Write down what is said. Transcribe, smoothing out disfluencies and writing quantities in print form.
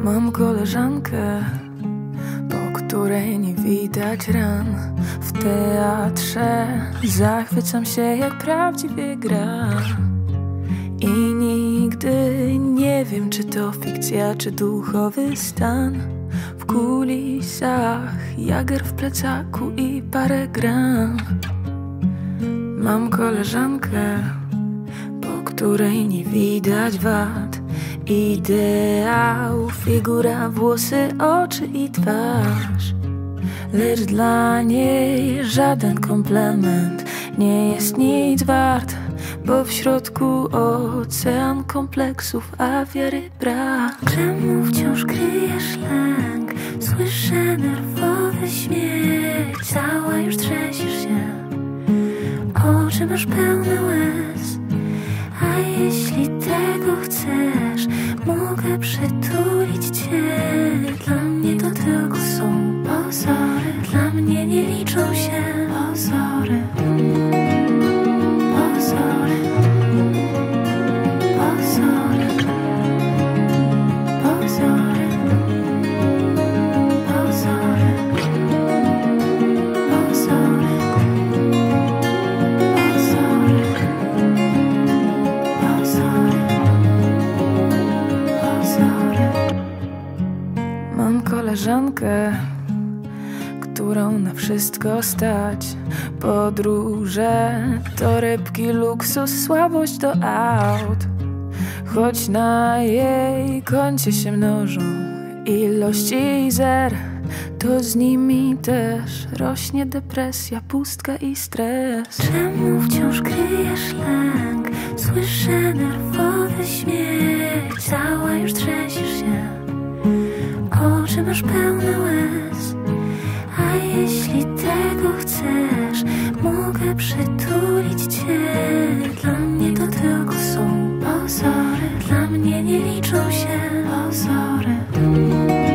Mam koleżankę, po której nie widać ran. W teatrze zachwycam się, jak prawdziwie gra. I nigdy nie wiem, czy to fikcja, czy duchowy stan. W kulisach jager w plecaku i parę gram. Mam koleżankę, po której nie widać wad. Ideał, figura, włosy, oczy i twarz. Lecz dla niej żaden komplement nie jest nic wart, bo w środku ocean kompleksów, a wiary brak. Czemu wciąż kryjesz lęk? Słyszę nerwowy śmiech. Cała już trzęsiesz się, oczy masz pełne łez. A jeśli tego chcesz, mogę przytulić cię. Dla mnie to tylko są pozory. Dla mnie nie liczą się pozory. Pozory. Pozory. Pozory. Pozory. Pozory. Mam koleżankę, którą na wszystko stać. Podróże, torebki, luksus, słabość do aut. Choć na jej koncie się mnożą ilości zer, to z nimi też rośnie depresja, pustka i stres. Czemu wciąż kryjesz lęk? Słyszę nerwowy śmiech. Cała już trzęsiesz się, oczy masz pełne łez. A jeśli tego chcesz, mogę przytulić cię. Dla mnie to tylko są pozory. Dla mnie nie liczą się pozory.